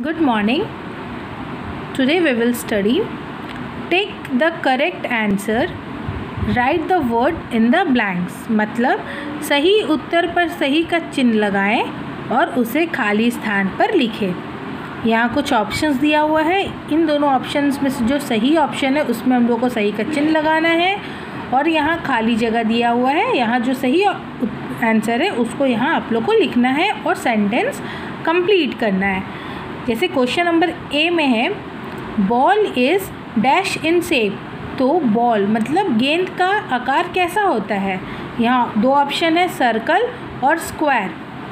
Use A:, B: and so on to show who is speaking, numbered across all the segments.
A: Good morning. Today we will study. Take the correct answer. Write the word in the blanks. मतलब सही उत्तर पर सही का चिन्ह लगाएं और उसे खाली स्थान पर लिखें. यहाँ कुछ ऑप्शंस दिया हुआ है. इन दोनों ऑप्शंस में से जो सही ऑप्शन है उसमें हम लोग को सही का चिन्ह लगाना है और यहाँ खाली जगह दिया हुआ है. यहाँ जो सही आंसर है उसको यहाँ आप लोग को लिखना है और सेंटेंस कंप्लीट करना है. जैसे क्वेश्चन नंबर ए में है ball is dash in shape. तो बॉल मतलब गेंद का आकार कैसा होता है. यहाँ दो ऑप्शन है, सर्कल और स्क्वायर.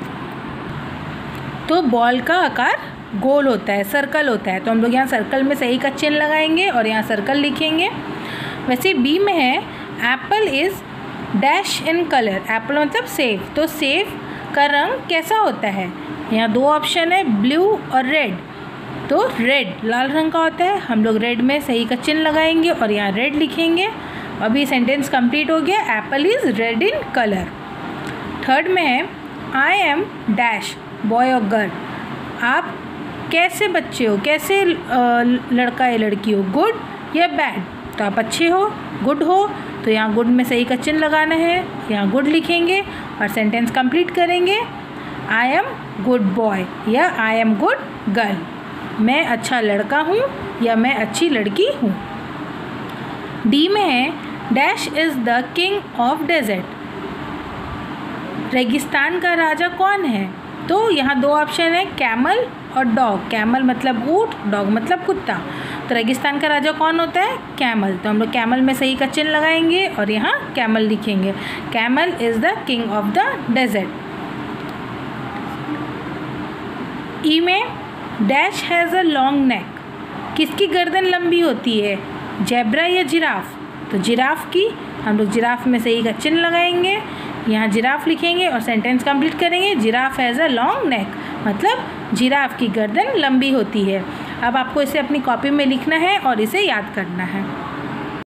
A: तो बॉल का आकार गोल होता है, सर्कल होता है. तो हम लोग यहाँ सर्कल में सही का चिन्ह लगाएंगे और यहाँ सर्कल लिखेंगे. वैसे बी में है apple is dash in colour. Apple मतलब सेब. तो सेब का रंग कैसा होता है. यहाँ दो ऑप्शन है, ब्लू और रेड. तो रेड लाल रंग का होता है. हम लोग रेड में सही का चिन्ह लगाएंगे और यहाँ रेड लिखेंगे. अभी सेंटेंस कंप्लीट हो गया. Apple is red in colour. Third में है आई एम डैश बॉय और गर्ल. आप कैसे बच्चे हो, कैसे लड़का या लड़की हो, गुड या बैड. तो आप अच्छे हो, गुड हो. तो यहाँ गुड में सही का चिन्ह लगाना है. यहाँ गुड लिखेंगे और सेंटेंस कंप्लीट करेंगे. आई एम गुड बॉय या आई एम गुड गर्ल. मैं अच्छा लड़का हूँ या मैं अच्छी लड़की हूँ. डी में है dash is the king of desert. रेगिस्तान का राजा कौन है. तो यहाँ दो ऑप्शन है, कैमल और डॉग. कैमल मतलब ऊँट, डॉग मतलब कुत्ता. तो रेगिस्तान का राजा कौन होता है, कैमल. तो हम लोग कैमल में सही का चिन्ह लगाएंगे और यहाँ कैमल लिखेंगे. Camel is the king of the desert. E में dash has a long neck. किसकी गर्दन लंबी होती है, जेब्रा या जिराफ. तो जिराफ की. हम लोग जिराफ में सही का चिन्ह लगाएंगे. यहाँ जिराफ लिखेंगे और सेंटेंस कंप्लीट करेंगे. Giraffe has a long neck मतलब जिराफ की गर्दन लंबी होती है. अब आपको इसे अपनी कॉपी में लिखना है और इसे याद करना है.